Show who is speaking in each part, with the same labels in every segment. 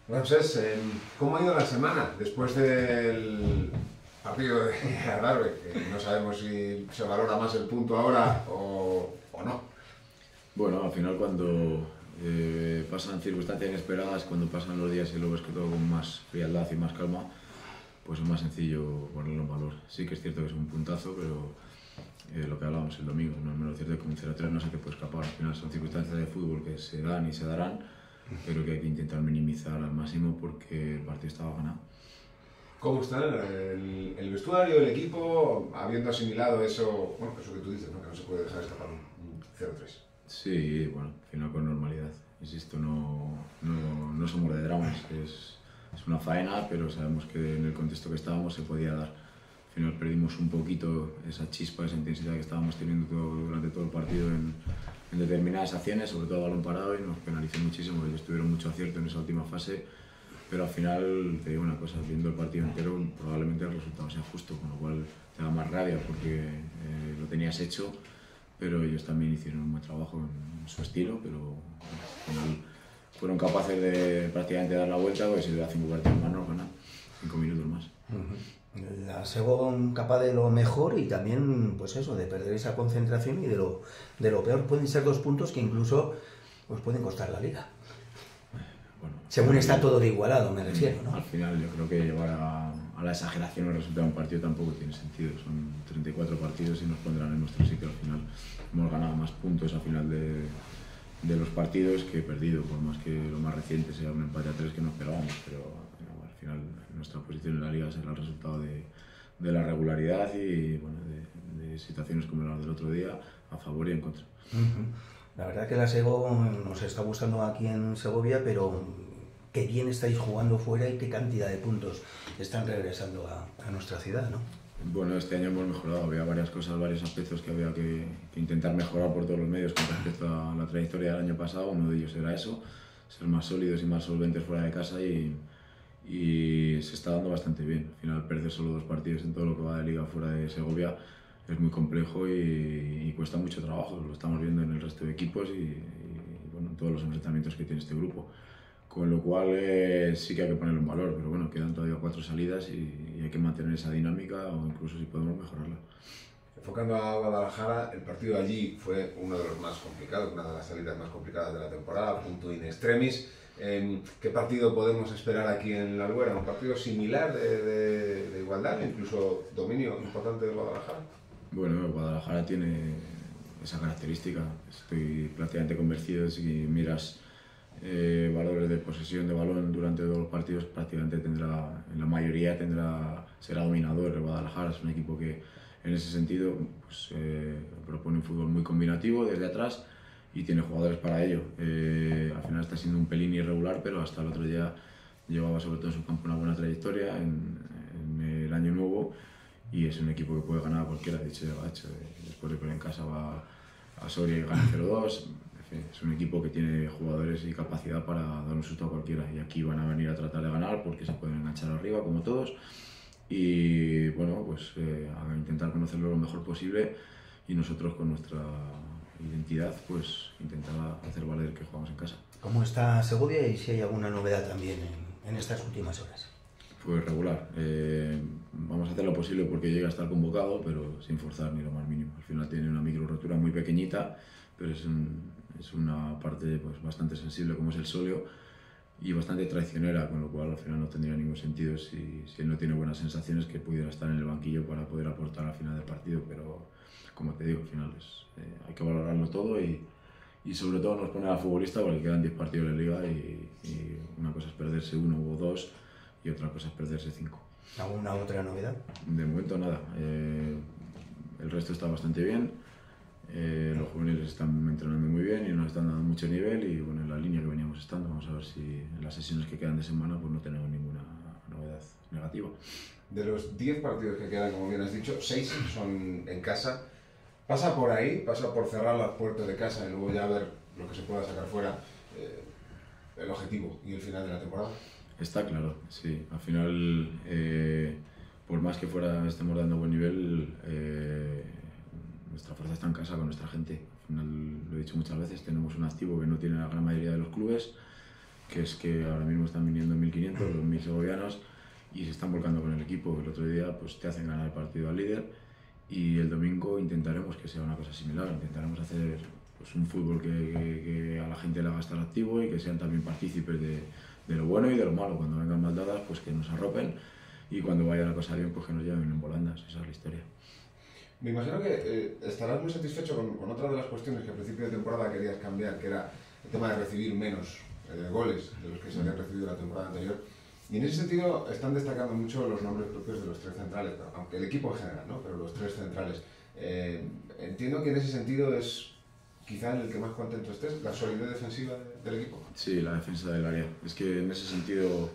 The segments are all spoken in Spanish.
Speaker 1: Bueno, pues, ¿cómo ha ido la semana después del partido de Adarve? Que no sabemos si se valora más el punto ahora o no.
Speaker 2: Bueno, al final cuando pasan circunstancias inesperadas, cuando pasan los días y lo ves que todo con más frialdad y más calma, pues es más sencillo ponerlo en valor. Sí que es cierto que es un puntazo, pero lo que hablábamos el domingo, no es menos cierto que con un 0-3 no se te puede escapar. Al final son circunstancias de fútbol que se dan y se darán, pero que hay que intentar minimizar al máximo porque el partido estaba ganado.
Speaker 1: ¿Cómo está el vestuario, el equipo, habiendo asimilado eso, bueno, eso que tú dices, ¿no? Que no se puede dejar escapar un 0-3?
Speaker 2: Sí, bueno, al final con normalidad. Insisto, no somos de dramas, es una faena, pero sabemos que en el contexto que estábamos se podía dar. Al final perdimos un poquito esa chispa, esa intensidad que estábamos teniendo durante todo el partido en determinadas acciones, sobre todo a balón parado, y nos penalizó muchísimo. Ellos tuvieron mucho acierto en esa última fase, pero al final, te digo una cosa, viendo el partido entero, probablemente el resultado sea justo, con lo cual te da más rabia porque lo tenías hecho, pero ellos también hicieron un buen trabajo en su estilo, pero al final fueron capaces de prácticamente dar la vuelta, porque si le da 5 partidos más no ganan 5 minutos más.
Speaker 3: La Segón capaz de lo mejor y también, pues eso, de perder esa concentración y de lo peor. Pueden ser 2 puntos que incluso pues pueden costar la liga.
Speaker 2: Bueno,
Speaker 3: Según está todo de igualado, me refiero, ¿no?
Speaker 2: Al final yo creo que llevar a la exageración el resultado de un partido tampoco tiene sentido. Son 34 partidos y nos pondrán en nuestro sitio al final. Hemos ganado más puntos al final de los partidos que he perdido, por más que lo más reciente sea un empate a 3 que nos pegábamos, pero al final nuestra posición en la liga será el resultado de la regularidad y bueno, de situaciones como las del otro día, a favor y en contra.
Speaker 3: La verdad que la Segón nos está gustando aquí en Segovia, pero qué bien estáis jugando fuera y qué cantidad de puntos están regresando a nuestra ciudad, ¿no?
Speaker 2: Bueno, este año hemos mejorado, había varias cosas, varios aspectos que había que intentar mejorar por todos los medios con respecto a la trayectoria del año pasado. Uno de ellos era eso, ser más sólidos y más solventes fuera de casa y se está dando bastante bien. Al final perder solo 2 partidos en todo lo que va de liga fuera de Segovia es muy complejo y cuesta mucho trabajo, lo estamos viendo en el resto de equipos y bueno, en todos los enfrentamientos que tiene este grupo. Con lo cual sí que hay que ponerlo en valor, pero bueno, quedan todavía 4 salidas y hay que mantener esa dinámica o incluso si podemos mejorarla.
Speaker 1: Enfocando a Guadalajara, el partido allí fue uno de los más complicados, una de las salidas más complicadas de la temporada, punto in extremis. ¿Qué partido podemos esperar aquí en la Albuera? ¿Un partido similar de igualdad, incluso dominio importante de Guadalajara?
Speaker 2: Bueno, Guadalajara tiene esa característica, estoy prácticamente convencido si miras valores de posesión de balón durante todos los partidos, prácticamente tendrá, en la mayoría será dominador. El Guadalajara es un equipo que en ese sentido pues, propone un fútbol muy combinativo desde atrás y tiene jugadores para ello. Al final está siendo un pelín irregular, pero hasta el otro día llevaba sobre todo en su campo una buena trayectoria en el año nuevo y es un equipo que puede ganar a cualquiera. De hecho, ya lo ha hecho. Después de perder en casa va a Soria y gana 0-2. Es un equipo que tiene jugadores y capacidad para dar un susto a cualquiera y aquí van a venir a tratar de ganar porque se pueden enganchar arriba como todos y bueno, pues a intentar conocerlo lo mejor posible y nosotros con nuestra identidad pues intentar hacer valer que jugamos en casa.
Speaker 3: ¿Cómo está Segovia y si hay alguna novedad también en estas últimas horas?
Speaker 2: Pues regular, vamos a hacer lo posible porque llegue a estar convocado pero sin forzar ni lo más mínimo. Al final tiene una micro rotura muy pequeñita pero es una parte pues, bastante sensible como es el sóleo y bastante traicionera, con lo cual al final no tendría ningún sentido si él no tiene buenas sensaciones que pudiera estar en el banquillo para poder aportar al final del partido, pero como te digo, al final hay que valorarlo todo y sobre todo nos pone a la futbolista porque quedan 10 partidos de liga y una cosa es perderse 1 o 2 y otra cosa es perderse 5.
Speaker 3: ¿Alguna otra novedad?
Speaker 2: De momento nada, el resto está bastante bien. Los juveniles están entrenando muy bien y nos están dando mucho nivel y bueno, en la línea que veníamos estando, vamos a ver si en las sesiones que quedan de semana pues no tenemos ninguna novedad negativa.
Speaker 1: De los 10 partidos que quedan, como bien has dicho, 6 son en casa. Pasa por ahí, pasa por cerrar las puertas de casa y luego ya ver lo que se pueda sacar fuera, el objetivo y el final de la temporada.
Speaker 2: Está claro, sí. Al final, por más que fuera estemos dando buen nivel, nuestra fuerza está en casa con nuestra gente. Al final, lo he dicho muchas veces, tenemos un activo que no tiene la gran mayoría de los clubes que es que ahora mismo están viniendo 1.500, 2.000 segovianos y se están volcando con el equipo. El otro día pues te hacen ganar el partido al líder y el domingo intentaremos que sea una cosa similar, intentaremos hacer pues, un fútbol que a la gente le haga estar activo y que sean también partícipes de lo bueno y de lo malo. Cuando vengan mal dadas, pues que nos arropen y cuando vaya la cosa bien, pues que nos lleven en volandas. Esa es la historia.
Speaker 1: Me imagino que estarás muy satisfecho con otra de las cuestiones que al principio de temporada querías cambiar, que era el tema de recibir menos goles de los que se habían recibido la temporada anterior. Y en ese sentido están destacando mucho los nombres propios de los tres centrales, aunque el equipo en general, ¿no? Pero los tres centrales. Entiendo que en ese sentido es quizá en el que más contento estés, la solidez defensiva del equipo.
Speaker 2: Sí, la defensa del área. Es que en ese sentido,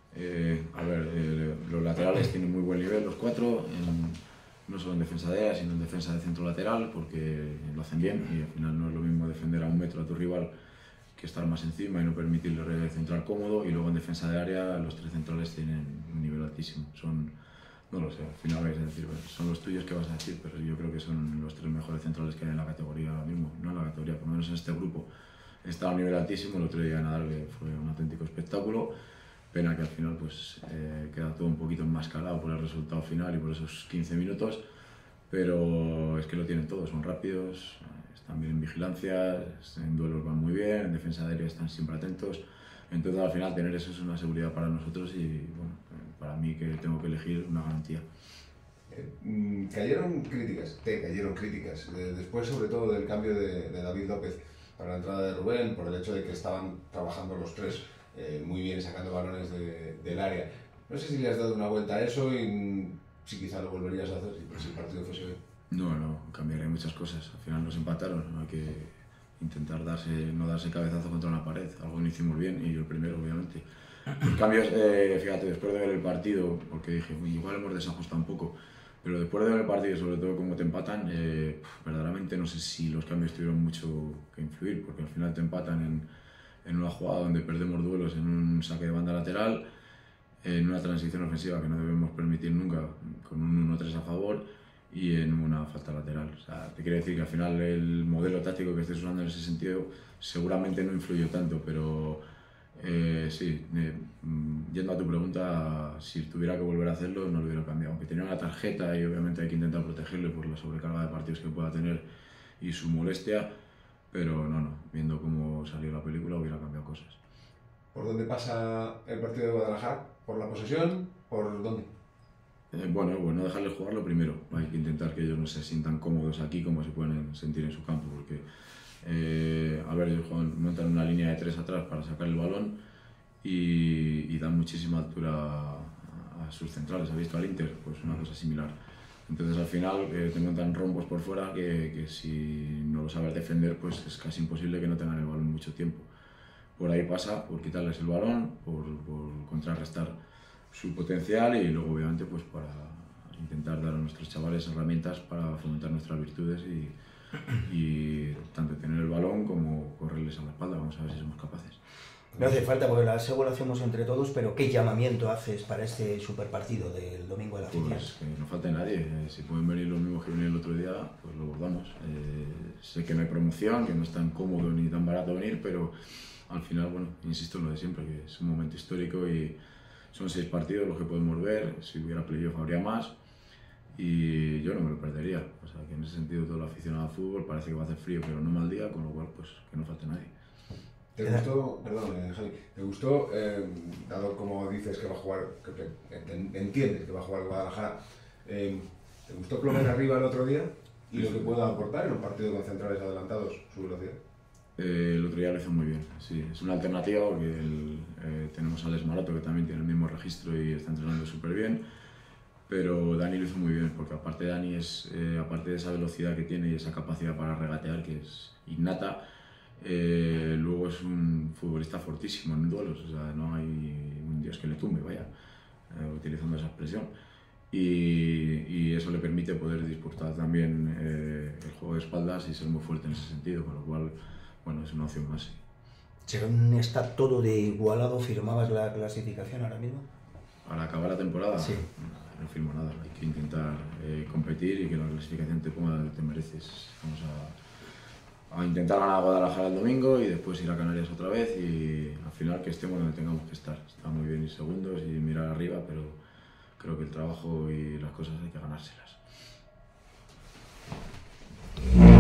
Speaker 2: los laterales tienen muy buen nivel, los cuatro, no solo en defensa de área, sino en defensa de centro lateral, porque lo hacen bien y al final no es lo mismo defender a 1 metro a tu rival que estar más encima y no permitirle centrar cómodo. Y luego en defensa de área los tres centrales tienen un nivel altísimo. Son, no lo sé, al final vais a decir, bueno, son los tuyos que vas a decir, pero yo creo que son los tres mejores centrales que hay en la categoría ahora mismo. No en la categoría, por lo menos en este grupo. Está a un nivel altísimo. El otro día Nadal fue un auténtico espectáculo. Pena que al final pues, queda todo un poquito enmascarado por el resultado final y por esos 15 minutos, pero es que lo tienen todo, son rápidos, están bien en vigilancia, en duelos van muy bien, en defensa aérea están siempre atentos. Entonces al final tener eso es una seguridad para nosotros y bueno, para mí que tengo que elegir una garantía.
Speaker 1: Cayeron críticas, después sobre todo del cambio de David López para la entrada de Rubén, por el hecho de que estaban trabajando los tres muy bien sacando balones del área. No sé si le has dado una vuelta a eso y si quizá lo volverías a hacer si el partido fuese bien.
Speaker 2: No, cambiaría muchas cosas. Al final nos empataron, ¿no? Hay que intentar no darse cabezazo contra una pared. Algo no hicimos bien y yo el primero, obviamente. Los cambios, fíjate, después de ver el partido, porque dije, igual hemos desajustado un poco, pero después de ver el partido, sobre todo cómo te empatan, verdaderamente no sé si los cambios tuvieron mucho que influir, porque al final te empatan en una jugada donde perdemos duelos en un saque de banda lateral, en una transición ofensiva que no debemos permitir nunca, con un 1-3 a favor, y en una falta lateral. O sea, te quiere decir que al final el modelo táctico que estés usando en ese sentido seguramente no influyó tanto, pero sí, yendo a tu pregunta, si tuviera que volver a hacerlo no lo hubiera cambiado, aunque tenía una tarjeta y obviamente hay que intentar protegerle por la sobrecarga de partidos que pueda tener y su molestia, pero no, viendo cómo salió la película hubiera cambiado cosas.
Speaker 1: ¿Por dónde pasa el partido de Guadalajara? ¿Por la posesión? ¿Por dónde?
Speaker 2: Bueno, dejarles jugar lo primero. Hay que intentar que ellos no se sientan cómodos aquí como se pueden sentir en su campo, porque ellos montan una línea de 3 atrás para sacar el balón y dan muchísima altura a sus centrales. ¿Has visto al Inter? Pues una cosa similar. Entonces al final te montan rombos por fuera que si no lo sabes defender pues es casi imposible que no tengan el balón mucho tiempo. Por ahí pasa, por quitarles el balón, por contrarrestar su potencial y luego obviamente pues para intentar dar a nuestros chavales herramientas para fomentar nuestras virtudes y tanto tener el balón como correrles a la espalda. Vamos a ver si somos capaces.
Speaker 3: No hace falta porque la seguro lo hacemos entre todos, pero ¿qué llamamiento haces para este superpartido del domingo de la afición?
Speaker 2: Pues que no falte nadie. Si pueden venir los mismos que vinieron el otro día, pues lo abordamos. Sé que no hay promoción, que no es tan cómodo ni tan barato venir, pero al final, bueno, insisto en lo de siempre, que es un momento histórico y son 6 partidos los que podemos ver. Si hubiera playoff habría más y yo no me lo perdería. O sea, que en ese sentido todo el aficionado al fútbol parece que va a hacer frío, pero no mal día, con lo cual pues que no falte nadie.
Speaker 1: ¿Te gustó, perdón, Javi, te gustó, dado como dices que va a jugar, que entiendes que va a jugar Guadalajara, te gustó Plomer arriba el otro día y lo que pueda aportar en un partido con centrales adelantados, su velocidad?
Speaker 2: El otro día lo hizo muy bien, sí, es una alternativa porque tenemos a Alex Maroto que también tiene el mismo registro y está entrenando súper bien, pero Dani lo hizo muy bien porque aparte Dani aparte de esa velocidad que tiene y esa capacidad para regatear que es innata, luego es un futbolista fortísimo en duelos, o sea, no hay un dios que le tumbe, vaya, utilizando esa expresión. Y eso le permite poder disputar también el juego de espaldas y ser muy fuerte en ese sentido, con lo cual, bueno, es una opción más.
Speaker 3: Según está todo de igualado, ¿firmabas la clasificación ahora mismo?
Speaker 2: Para acabar la temporada,
Speaker 3: sí.
Speaker 2: No firmo nada, hay que intentar competir y que la clasificación te ponga donde te mereces. Vamos a intentar ganar a Guadalajara el domingo y después ir a Canarias otra vez y al final que estemos donde tengamos que estar. Está muy bien ir segundos y mirar arriba, pero creo que el trabajo y las cosas hay que ganárselas.